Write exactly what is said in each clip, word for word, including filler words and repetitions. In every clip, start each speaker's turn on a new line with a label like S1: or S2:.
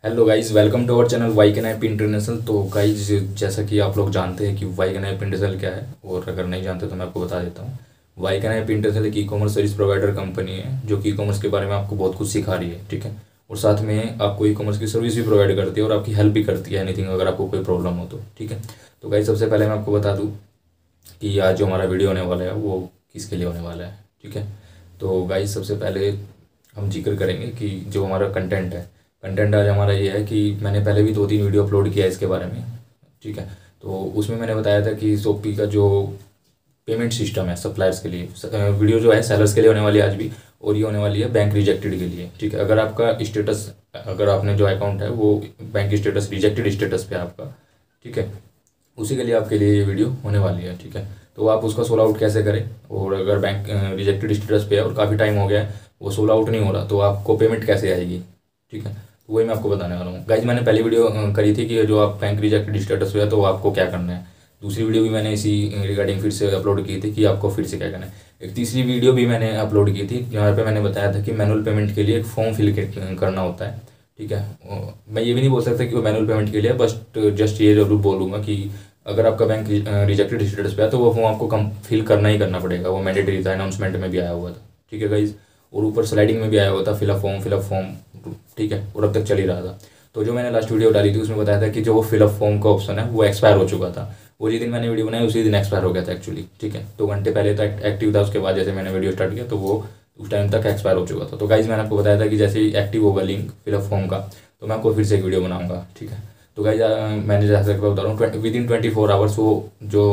S1: Hello guys, welcome to our channel Y can app international. तो guys, जैसा कि आप लोग जानते हैं कि वाई कैन ऐप इंटरनेशनल क्या है, और अगर नहीं जानते तो मैं आपको बता देता हूँ। वाई कैन ऐप इंटरनेशनल एक e commerce service provider company है जो कि ई कॉमर्स के बारे में आपको बहुत कुछ सिखा रही है, ठीक है। और साथ में आपको ई कॉमर्स की सर्विस भी प्रोवाइड करती है और आपकी हेल्प भी करती है एनीथिंग, अगर आपको कोई प्रॉब्लम हो तो, ठीक है। तो गाइस, सबसे पहले मैं आपको बता दूँ कि आज जो हमारा वीडियो होने वाला है वो किसके लिए होने वाला है, ठीक है। तो गाइस, सबसे पहले हम जिक्र करेंगे कि जो हमारा कंटेंट है, कंटेंट आज हमारा ये है कि मैंने पहले भी दो तीन वीडियो अपलोड किया है इसके बारे में, ठीक है। तो उसमें मैंने बताया था कि शॉपी का जो पेमेंट सिस्टम है सप्लायर्स के लिए, वीडियो जो है सेलर्स के लिए होने वाली है आज भी, और ये होने वाली है बैंक रिजेक्टेड के लिए, ठीक है। अगर आपका स्टेटस, अगर आपने जो अकाउंट है वो बैंक स्टेटस रिजेक्टेड स्टेटस पे है आपका, ठीक है, उसी के लिए आपके लिए ये वीडियो होने वाली है, ठीक है। तो आप उसका सोल आउट कैसे करें, और अगर बैंक रिजेक्टेड स्टेटस पे है और काफ़ी टाइम हो गया है वो सोल आउट नहीं हो रहा तो आपको पेमेंट कैसे आएगी, ठीक है। तो वही मैं आपको बताने वाला हूँ गाइज। मैंने पहली वीडियो अ, करी थी कि जो आप बैंक रिजेक्टेड स्टेटस पे है तो आपको क्या करना है। दूसरी वीडियो भी मैंने इसी रिगार्डिंग फिर से अपलोड की थी कि आपको फिर से क्या करना है। एक तीसरी वीडियो भी मैंने अपलोड की थी जहाँ पे मैंने बताया था कि मैनुअल पेमेंट के लिए एक फॉर्म फिल करना होता है, ठीक है। अ, मैं ये भी नहीं बोल सकता कि वो मैनुअल पेमेंट के लिए, बस जस्ट ये जरूर बोलूँगा कि अगर आपका बैंक रिजेक्टेड स्टेटस पे है तो वो फॉर्म आपको कम फिल करना ही करना पड़ेगा। वो मैंडेटरी था, अनाउंसमेंट में भी आया हुआ था, ठीक है गाइज। और ऊपर स्लाइडिंग में भी आया हुआ था फिलअप फॉर्म फिलअप फॉर्म, ठीक है। और अब तक चल ही रहा था। तो जो मैंने लास्ट वीडियो डाली थी उसमें बताया था कि जो वो फिलअप फॉर्म का ऑप्शन है वो एक्सपायर हो चुका था। वो जिस दिन मैंने वीडियो बनाई उसी दिन एक्सपायर हो गया था एक्चुअली, ठीक है। दो घंटे पहले तक एक्टिव था, उसके बाद जैसे मैंने वीडियो स्टार्ट किया तो वो उस टाइम तक एक्सपायर हो चुका था। तो गाइज, मैंने आपको बताया था कि जैसे ही एक्टिव होगा लिंक फिलअप फॉर्म का तो मैं आपको फिर से एक वीडियो बनाऊंगा, ठीक है। तो गाइज, मैंने जैसे बता रहा हूँ within twenty four hours वो जो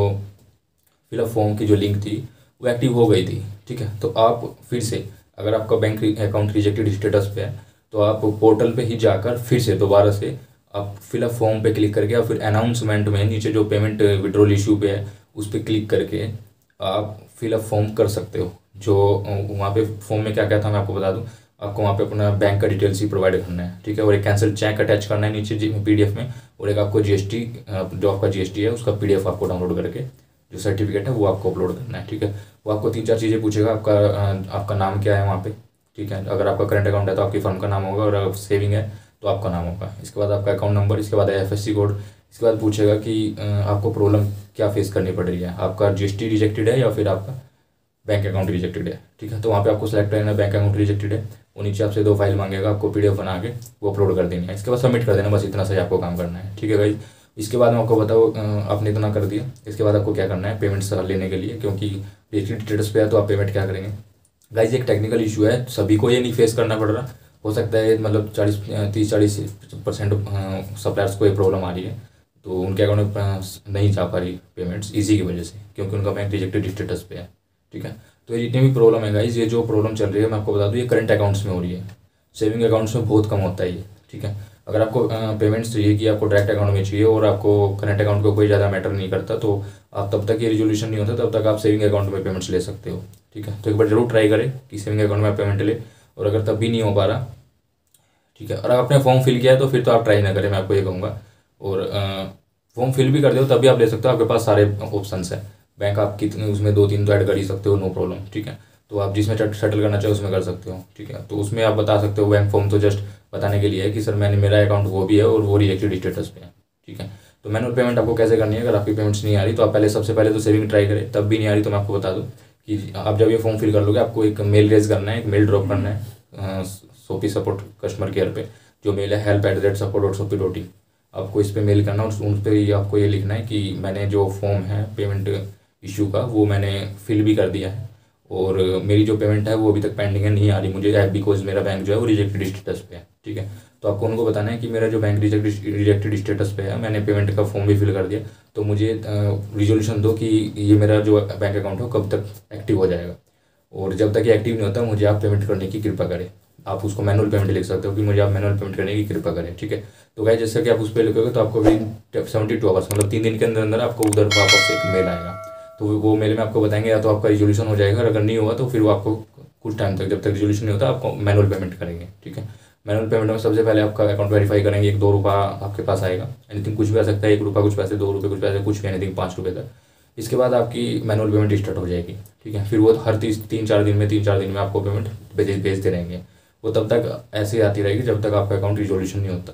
S1: फिलअप फॉर्म की जो लिंक थी वो एक्टिव हो गई थी, ठीक है। तो आप फिर से, अगर आपका बैंक अकाउंट रिजेक्टेड स्टेटस पे है तो आप पोर्टल पे ही जाकर फिर से दोबारा से आप फिलअप फॉर्म पे क्लिक करके, या फिर अनाउंसमेंट में नीचे जो पेमेंट विड्रॉल इशू पे है उस पर क्लिक करके आप फिलअप फॉर्म कर सकते हो। जो वहाँ पे फॉर्म में क्या क्या था मैं आपको बता दूँ। आपको वहाँ पे अपना बैंक का डिटेल्स ही प्रोवाइड करना है, ठीक है। और एक कैंसिल चेक अटैच करना है नीचे पीडीएफ में, और एक आपको जीएसटी, जो आपका जीएसटी है उसका पीडीएफ आपको डाउनलोड करके जो सर्टिफिकेट है वो आपको अपलोड करना है, ठीक है। वो आपको तीन चार चीज़ें पूछेगा। आपका आपका नाम क्या है वहाँ पे, ठीक है। अगर आपका करंट अकाउंट है तो आपकी फर्म का नाम होगा, और अगर सेविंग है तो आपका नाम होगा। इसके बाद आपका अकाउंट नंबर, इसके बाद एफएससी कोड। इसके बाद पूछेगा कि आपको प्रॉब्लम क्या फेस करनी पड़ रही है, आपका जीएसटी रिजेक्टेड है या फिर आपका बैंक अकाउंट रिजेक्टेड है, ठीक है। तो वहाँ पे आपको सेलेक्ट करना है बैंक अकाउंट रिजेक्टेड है। वो नीचे आपसे दो फाइल मांगेगा, आपको पीडीएफ बना के वो अपलोड कर देनी है। इसके बाद सबमिट कर देना, बस इतना सही आपको काम करना है, ठीक है भाई। इसके बाद मैं आपको बताऊँ, आपने इतना कर दिया, इसके बाद आपको क्या करना है पेमेंट्स लेने के लिए, क्योंकि रिजेक्टेड स्टेटस पे है तो आप पेमेंट क्या करेंगे। गाइज, एक टेक्निकल इशू है, सभी को ये नहीं फेस करना पड़ रहा। हो सकता है मतलब चालीस तीस चालीस परसेंट सप्लायर्स को ये प्रॉब्लम आ रही है, तो उनके अकाउंट में नहीं जा पा रही पेमेंट्स इजी की वजह से, क्योंकि उनका बैंक रिजेक्टेड स्टेटस पे है, ठीक है। तो ये जितनी भी प्रॉब्लम है गाइज, ये जो प्रॉब्लम चल रही है मैं आपको बता दूँ ये करंट अकाउंट्स में हो रही है। सेविंग अकाउंट्स में बहुत कम होता है ये, ठीक है। अगर आपको पेमेंट्स चाहिए कि आपको डायरेक्ट अकाउंट में चाहिए और आपको करंट अकाउंट को कोई ज़्यादा मैटर नहीं करता, तो आप तब तक ये रिजोल्यूशन नहीं होता तब तक आप सेविंग अकाउंट में पेमेंट्स ले सकते हो, ठीक है। तो एक बार जरूर ट्राई करें कि सेविंग अकाउंट में आप पेमेंट ले। और अगर तब भी नहीं हो पा रहा, ठीक है, और आपने फॉर्म फिल किया है तो फिर तो आप ट्राई ना करें, मैं आपको ये कहूँगा। और फॉर्म फिल भी कर दो तब भी आप ले सकते हो, आपके पास सारे ऑप्शन है। बैंक आप कितने उसमें दो तीन तो ऐड कर ही सकते हो, नो प्रॉब्लम, ठीक है। तो आप जिसमें सेटल करना चाहो उसमें कर सकते हो, ठीक है। तो उसमें आप बता सकते हो, बैंक फॉर्म तो जस्ट बताने के लिए है कि सर मैंने मेरा अकाउंट वो भी है और वो रिजेक्टेड स्टेटस पे है, ठीक है। तो मैनुअल पेमेंट आपको कैसे करनी है, अगर आपकी पेमेंट्स नहीं आ रही तो आप पहले सबसे पहले तो सेविंग ट्राई करें, तब भी नहीं आ रही तो मैं आपको बता दूँ कि आप जब ये फॉर्म फिल कर लोगे आपको एक मेल रेज करना है, एक मेल ड्रॉप करना है सोपी सपोर्ट कस्टमर केयर पे, जो मेल है help at the rate support dot soapy dot in. आपको इस पर मेल करना और उन पर ये आपको ये लिखना है कि मैंने जो फॉर्म है पेमेंट इशू का वो मैंने फिल भी कर दिया है, और मेरी जो पेमेंट है वो अभी तक पेंडिंग है, नहीं आ रही मुझे ऐप, बिकॉज मेरा बैंक जो है वो रिजेक्टेड स्टेटस पे है, ठीक है। तो आपको उनको बताना है कि मेरा जो बैंक रिजेक्टेड रिजेक्टेड स्टेटस पे है, मैंने पेमेंट का फॉर्म भी फिल कर दिया, तो मुझे रिजोल्यूशन दो कि ये मेरा जो बैंक अकाउंट है वो कब तक एक्टिव हो जाएगा। और जब तक ये एक्टिव नहीं होता मुझे आप पेमेंट करने की कृपा करें। आप उसको मैनुअल पेमेंट लिख सकते हो कि मुझे आप मैनुअल पेमेंट करने की कृपा करें, ठीक है। तो गाइस, जैसे कि आप उस पर लिखोगे तो आपको विद सेवेंटी टू आवर्स मतलब तीन दिन के अंदर अंदर आपको उधर वापस एक मेल आएगा। तो वो मेल में आपको बताएंगे या तो आपका रिजोल्यूशन हो जाएगा, और अगर नहीं हुआ तो फिर वो आपको कुछ टाइम तक, जब तक रिजोल्यूशन नहीं होता, आपको मैनुअल पेमेंट करेंगे, ठीक है। मैनुअल पेमेंट में सबसे पहले आपका अकाउंट वेरीफाई करेंगे, एक दो रुपया आपके पास आएगा, एनीथिंग कुछ भी आ सकता है, एक रुपया कुछ पैसे, दो रुपये कुछ पैसे, कुछ भी एनीथिंग पाँच रुपये तक। इसके बाद आपकी मैनुअल पेमेंट स्टार्ट हो जाएगी, ठीक है। फिर वो हर तीस तीन चार दिन में तीन चार दिन में आपको पेमेंट भेज भेजते रहेंगे। वो तब तक ऐसे आती रहेगी जब तक आपका अकाउंट रिजोल्यूशन नहीं होता।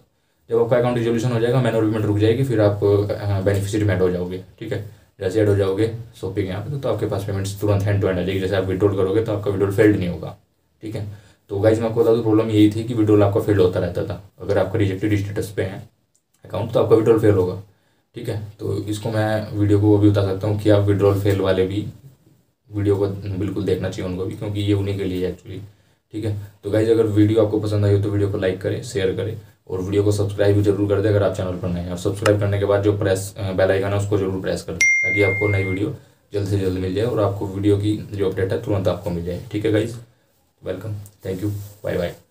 S1: जब आपका अकाउंट रिजोल्यूशन हो जाएगा, मैनुअल पेमेंट रुक जाएगी, फिर आप बेनिफिशियरी में ऐड हो जाओगे। ठीक है, जैसे ऐड हो जाओगे शॉपिंग यहाँ पे तो आपके पास पेमेंट्स तुरंत हैंड टू हैंड आ जाएगी। जैसे आप विड्रॉल करोगे तो आपका विड्रॉल फेल्ड नहीं होगा। ठीक है, तो गाइज मैं आपको बता दूँ प्रॉब्लम यही थी कि विड्रॉल आपका फेल होता रहता था। अगर आपका रिजेक्टेड स्टेटस पे है अकाउंट तो आपका विड्रॉल फेल होगा। ठीक है, तो इसको मैं वीडियो को भी बता सकता हूँ कि आप विड्रॉल फेल वाले भी वीडियो को बिल्कुल देखना चाहिए उनको भी, क्योंकि ये उन्हीं के लिए एक्चुअली। ठीक है, तो गाइज अगर वीडियो आपको पसंद आई हो तो वीडियो को लाइक करें, शेयर करें और वीडियो को सब्सक्राइब भी जरूर कर दें अगर आप चैनल पर नए हैं। और सब्सक्राइब करने के बाद जो प्रेस बेल आइकन है उसको जरूर प्रेस कर दें ताकि आपको नई वीडियो जल्द से जल्द मिल जाए और आपको वीडियो की जो अपडेट है तुरंत आपको मिल जाए। ठीक है guys, welcome, thank you, bye bye.